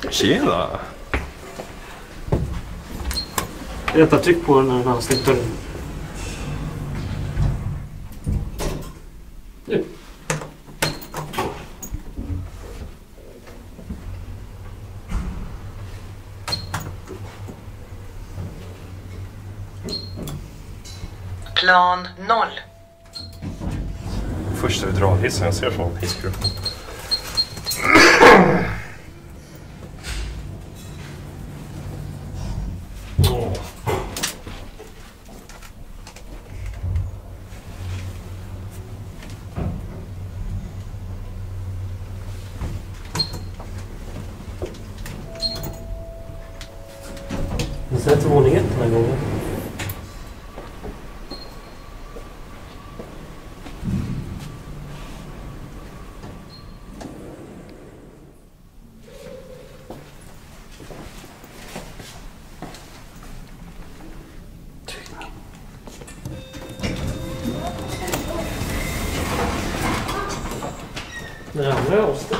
Tjena! Rätta tryck på den när han stängt dörren. Nu. Plan 0. Första hydraulhissen jag ser från hissgruppen. Den sätter våning 1 den här gången. Den andra är avstånd.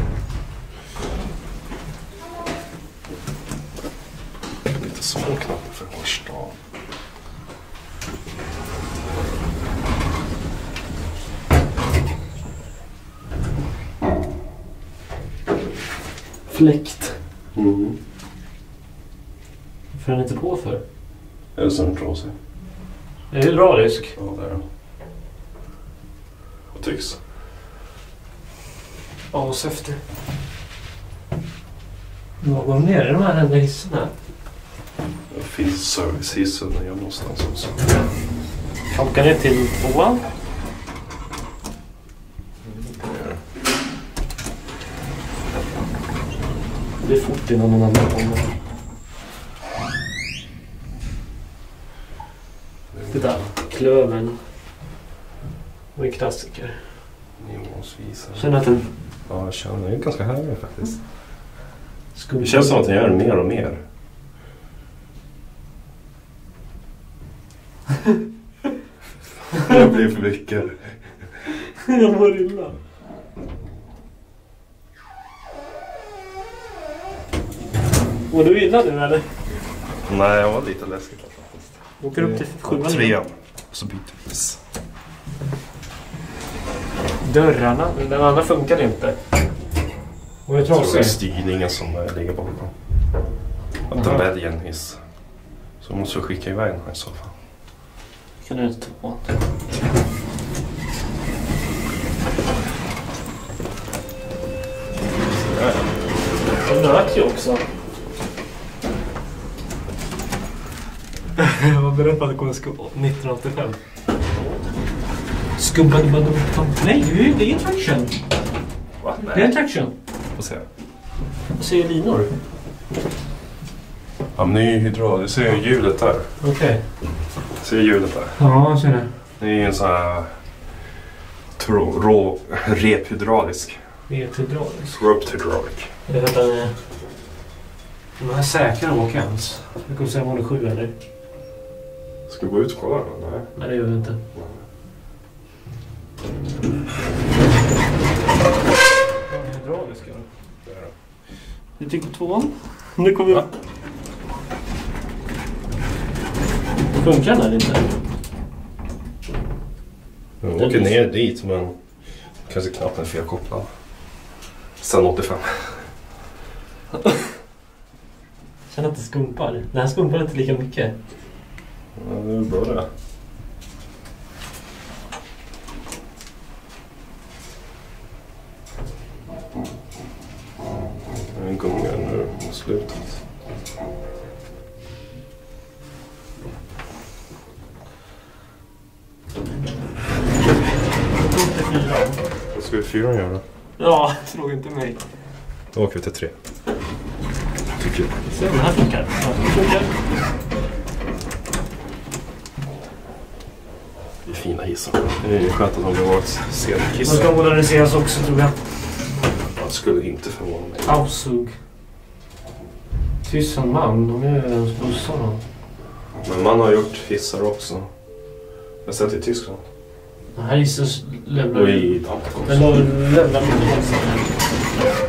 Lite små knappar för första. Fläkt. Mm. Varför är den inte på för? Är det som tror sig? Är det hydraulisk? Ja, det är det. Och tycks. Avsäfter. Någon nere i de här enda hissarna. Det finns servicehissen när jag någonstans också. Åka ner till 2. Det är fort innan någon annan kommer. Titta, klöven. Och en klassiker. Nivåsvis. Känner att den... Ja, jag känner det är ganska härlig faktiskt. Skulle... Det känns som att den gör mer och mer. Det blir för mycket. Jag mår illa. Mår du illa nu eller? Nej, jag var lite läskigt faktiskt. Åker upp till 7. 3. Så byter vi hiss. Dörrarna, den andra funkar inte. Och jag tror det är styrningen som ligger bakom. Att den väljer en hiss. Så måste du skicka iväg den här i så fall. Kan du inte ta på den? Den nöt ju också. Jag var beredd på att det kommer 1985. Nej, det är en traction. Va? Det är en traction. Får se. Jag ser linor. Ja, men det är ju hydral. Du ser ju hjulet där. Okej. Okay. Ser hjulet där? Ja, jag ser det. Det är ju en sån här rå rephydraulisk. Rephydraulisk. Roped hydraulic. Jag vet att de här säkra åker ens. Jag kommer säga om hon är 7 eller? Ska vi gå ut och kolla då? Nej. Nej, det gör vi inte. Hydrauliska då? Du tycker på 2? Nu kommer vi... Funkar den eller inte? Jag åker ner dit men kanske knappt är felkopplad. Sen 85. Känner att det skumpar. Den här skumpar inte lika mycket. Ja, det är bra det. En gunga nu mot slutet. Vad ska vi 4 göra? Ja, fråga inte mig. Då åker vi till 3. Tycker jag. Se om den här funkar. Ja, den funkar. Det är fina hissar. Det är skönt att de har varit senare De hissar. ska moderniseras också tror jag. Jag skulle inte förvåna mig. Aussug. Tyskland man, de är ens bussarna. Men man har gjort hissar också. Jag har sett i Tyskland. Den här hissen lämnar... Och i Danmark också. Den lämnar mycket hälsa.